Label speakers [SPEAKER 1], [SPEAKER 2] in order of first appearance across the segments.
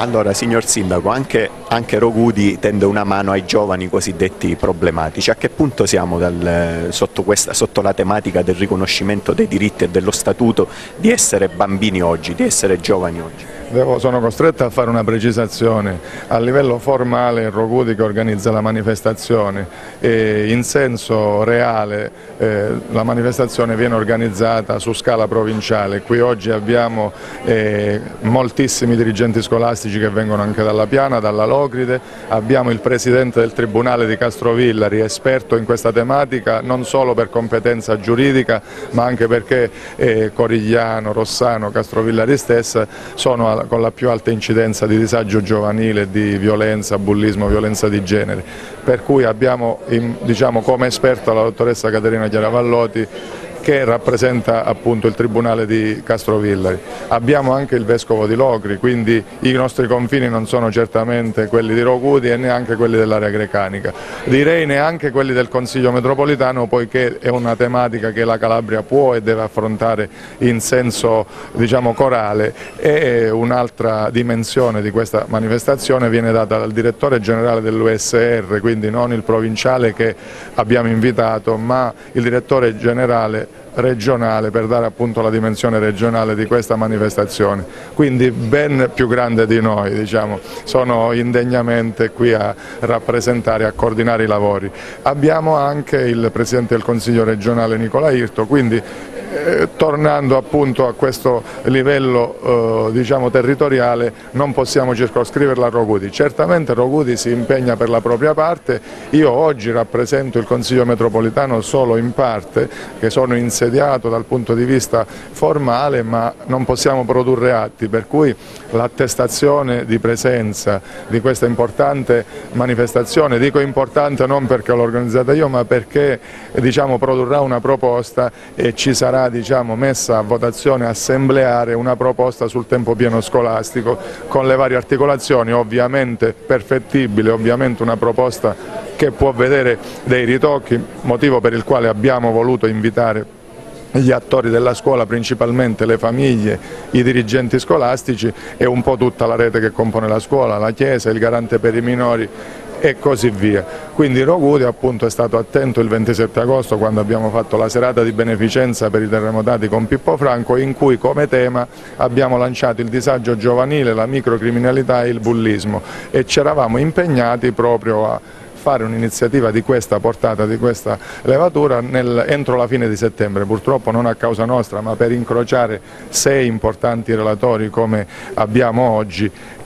[SPEAKER 1] Allora, signor Sindaco, anche Rogudi tende una mano ai giovani cosiddetti problematici. A che punto siamo sotto la tematica del riconoscimento dei diritti e dello statuto di essere bambini oggi, di essere giovani oggi?
[SPEAKER 2] Sono costretto a fare una precisazione. A livello formale Rogudi che organizza la manifestazione, in senso reale la manifestazione viene organizzata su scala provinciale. Qui oggi abbiamo moltissimi dirigenti scolastici che vengono anche dalla Piana, dalla Locride, abbiamo il presidente del Tribunale di Castrovillari, esperto in questa tematica non solo per competenza giuridica ma anche perché Corigliano, Rossano, Castrovillari stessa sono con la più alta incidenza di disagio giovanile, di violenza, bullismo, violenza di genere. Per cui abbiamo diciamo, come esperta la dottoressa Caterina Chiaravallotti che rappresenta appunto il Tribunale di Castrovillari. Abbiamo anche il Vescovo di Locri, quindi i nostri confini non sono certamente quelli di Rogudi e neanche quelli dell'area grecanica. Direi neanche quelli del Consiglio metropolitano, poiché è una tematica che la Calabria può e deve affrontare in senso diciamo, corale, e un'altra dimensione di questa manifestazione viene data dal direttore generale dell'USR, quindi non il provinciale che abbiamo invitato, ma il direttore generale regionale, per dare appunto la dimensione regionale di questa manifestazione, quindi ben più grande di noi, diciamo. Sono indegnamente qui a rappresentare e a coordinare i lavori. Abbiamo anche il Presidente del Consiglio regionale Nicola Irto, quindi tornando appunto a questo livello diciamo territoriale non possiamo circoscriverla a Rogudi. Certamente Rogudi si impegna per la propria parte, io oggi rappresento il Consiglio metropolitano solo in parte, che sono insediato dal punto di vista formale, ma non possiamo produrre atti, per cui l'attestazione di presenza di questa importante manifestazione, dico importante non perché l'ho organizzata io ma perché diciamo, produrrà una proposta e ci sarà diciamo, messa a votazione assembleare una proposta sul tempo pieno scolastico con le varie articolazioni, ovviamente perfettibile, ovviamente una proposta che può vedere dei ritocchi, motivo per il quale abbiamo voluto invitare gli attori della scuola, principalmente le famiglie, i dirigenti scolastici e un po' tutta la rete che compone la scuola, la Chiesa, il Garante per i minori e così via. Quindi Rogudi appunto è stato attento il 27 agosto quando abbiamo fatto la serata di beneficenza per i terremotati con Pippo Franco, in cui come tema abbiamo lanciato il disagio giovanile, la microcriminalità e il bullismo, e ci eravamo impegnati proprio a fare un'iniziativa di questa portata, di questa levatura entro la fine di settembre, purtroppo non a causa nostra ma per incrociare 6 importanti relatori come abbiamo oggi,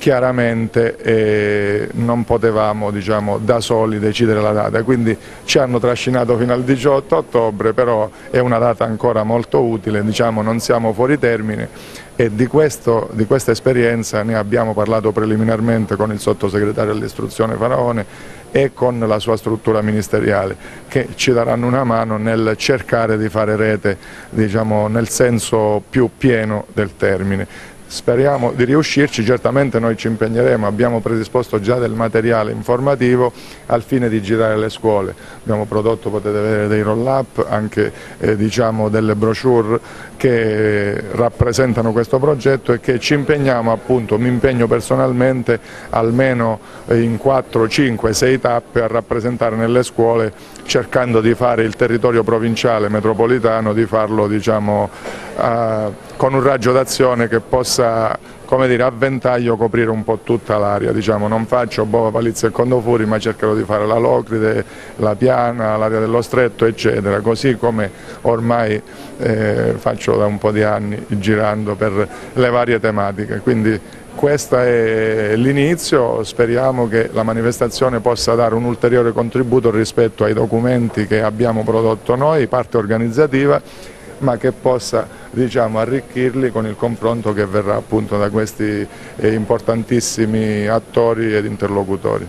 [SPEAKER 2] chiaramente non potevamo diciamo, da soli decidere la data, quindi ci hanno trascinato fino al 18 ottobre, però è una data ancora molto utile, diciamo, non siamo fuori termine. E di questa esperienza ne abbiamo parlato preliminarmente con il sottosegretario all'istruzione Faraone e con la sua struttura ministeriale, che ci daranno una mano nel cercare di fare rete, diciamo, nel senso più pieno del termine. Speriamo di riuscirci, certamente noi ci impegneremo, abbiamo predisposto già del materiale informativo al fine di girare le scuole, abbiamo prodotto, potete vedere, dei roll-up, anche diciamo delle brochure che rappresentano questo progetto e che ci impegniamo appunto, mi impegno personalmente almeno in 4, 5, 6 tappe a rappresentare nelle scuole, cercando di fare il territorio provinciale metropolitano, di farlo diciamo con un raggio d'azione che possa, come dire, a ventaglio coprire un po' tutta l'area, diciamo, non faccio Bova, Palizia e Condofuri ma cercherò di fare la Locride, la Piana, l'area dello Stretto eccetera, così come ormai faccio da un po' di anni girando per le varie tematiche. Quindi questo è l'inizio, speriamo che la manifestazione possa dare un ulteriore contributo rispetto ai documenti che abbiamo prodotto noi, parte organizzativa, ma che possa diciamo, arricchirli con il confronto che verrà appunto da questi importantissimi attori ed interlocutori.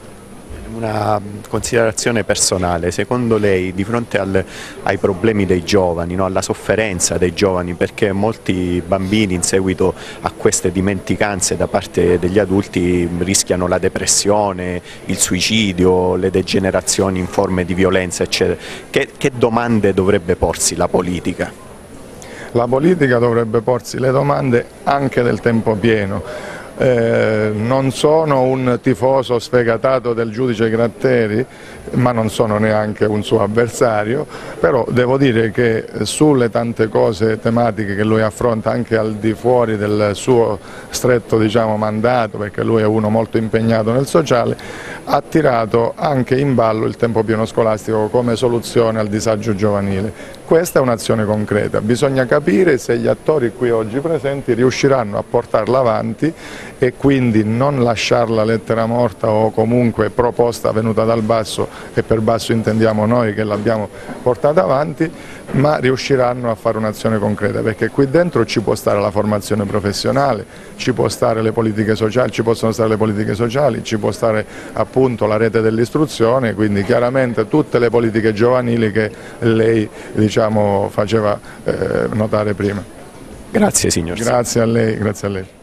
[SPEAKER 1] Una considerazione personale, secondo lei di fronte ai problemi dei giovani, no? Alla sofferenza dei giovani, perché molti bambini in seguito a queste dimenticanze da parte degli adulti rischiano la depressione, il suicidio, le degenerazioni in forme di violenza eccetera, che domande dovrebbe porsi la politica?
[SPEAKER 2] La politica dovrebbe porsi le domande anche del tempo pieno. non sono un tifoso sfegatato del giudice Gratteri, ma non sono neanche un suo avversario, però devo dire che sulle tante cose tematiche che lui affronta anche al di fuori del suo stretto, diciamo, mandato, perché lui è uno molto impegnato nel sociale, ha tirato anche in ballo il tempo pieno scolastico come soluzione al disagio giovanile. Questa è un'azione concreta, bisogna capire se gli attori qui oggi presenti riusciranno a portarla avanti e quindi non lasciarla lettera morta o comunque proposta venuta dal basso, e per basso intendiamo noi che l'abbiamo portata avanti, ma riusciranno a fare un'azione concreta, perché qui dentro ci può stare la formazione professionale, ci può stare le politiche sociali, ci possono stare le politiche sociali, ci può stare appunto la rete dell'istruzione, quindi chiaramente tutte le politiche giovanili che lei, diciamo, faceva notare prima.
[SPEAKER 1] Grazie signor.
[SPEAKER 2] Grazie a lei, grazie a lei.